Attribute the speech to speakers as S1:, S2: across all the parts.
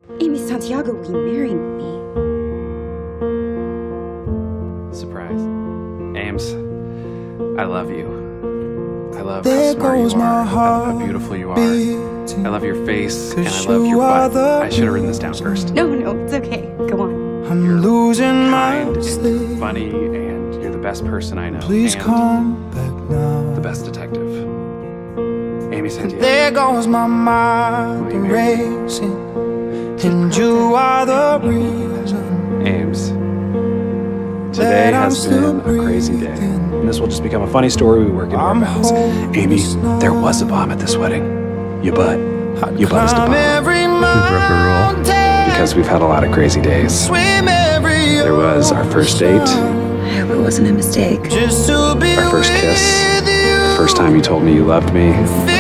S1: Amy Santiago, will you marry me?
S2: Surprise. Ames, I love you. I love how
S3: There
S2: smart you
S3: goes
S2: are.
S3: my
S2: I love how
S3: heart
S2: beautiful you are.
S3: beating,
S2: I love your face, and I
S3: 'cause
S2: love your
S3: you are
S2: butt.
S3: the
S2: I should have written this down first.
S1: No, it's okay. Go on.
S3: I'm
S2: You're
S3: losing my
S2: kind and
S3: sleep.
S2: funny, and you're the best person I know.
S3: Please
S2: and
S3: come back now.
S2: the best detective. Amy Santiago.
S3: There goes my mind racing, and you are the reason.
S2: Ames, today has been a crazy day. And this will just become a funny story we work into our vows. Amy, there was a bomb at this wedding. You buzzed a bomb. Because we've had a lot of crazy days. There was our first date,
S1: I hope it wasn't a mistake.
S2: our first kiss, the first time you told me you loved me.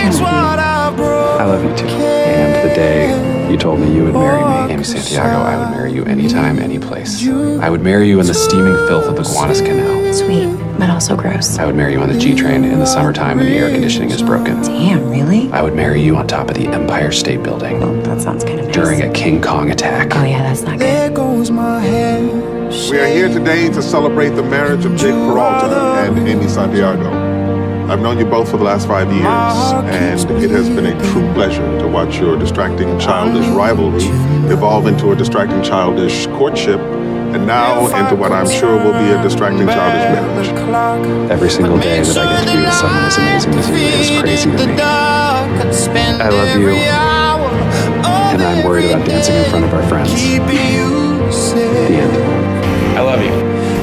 S2: I love you too. And the day you told me you would marry me. Amy Santiago, I would marry you anytime, any place. I would marry you in the steaming filth of the Gowanus Canal.
S1: Sweet, but also gross.
S2: I would marry you on the G-train in the summertime when the air conditioning is broken.
S1: Damn, really?
S2: I would marry you on top of the Empire State Building
S1: Oh, that sounds kind of nice.
S2: during a King Kong attack.
S1: Oh yeah, that's not
S3: There
S1: good.
S3: goes my head.
S4: We are here today to celebrate the marriage of Jake Peralta and Amy Santiago. I've known you both for the last 5 years, and it has been a true pleasure to watch your distracting childish rivalry evolve into a distracting childish courtship, and now into what I'm sure will be a distracting childish marriage.
S2: Every single day that I get to be with someone as amazing as you is crazy to me. I love you, and I'm worried about dancing in front of our friends. The end. I love you.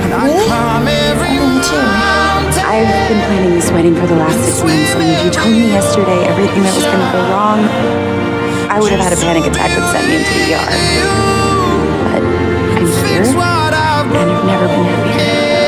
S1: I've been planning this wedding for the last 6 months, and if you told me yesterday everything that was gonna go wrong, I would have had a panic attack that sent me into the ER. But I'm here, and I've never been happier.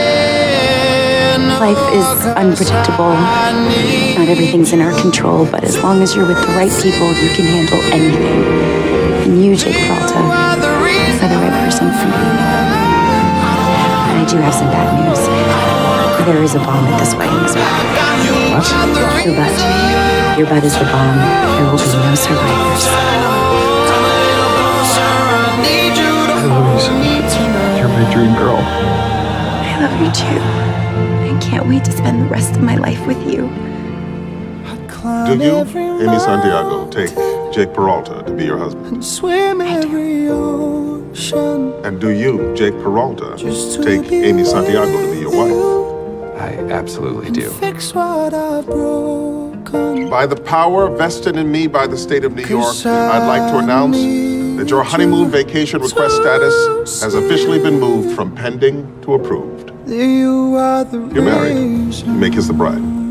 S1: Life is unpredictable. Not everything's in our control, but as long as you're with the right people, you can handle anything. And you, Jake Peralta, are the right person for me. But I do have some bad news. There is a bomb at this wedding as well.
S2: What?
S1: Your butt. Your butt is the bomb. There will be no survivors.
S2: I love you so much. You're my dream girl.
S1: I love you too. I can't wait to spend the rest of my life with you.
S4: Do you, Amy Santiago, take Jake Peralta to be your husband?
S3: Swim every ocean.
S4: And do you, Jake Peralta, take Amy Santiago to be your wife?
S2: I absolutely do.
S3: Fix what I've broken.
S4: By the power vested in me by the state of New York, I'd like to announce that your honeymoon vacation request status has officially been moved from pending to approved.
S3: You are the
S4: You're married.
S3: reason.
S4: You may kiss the bride.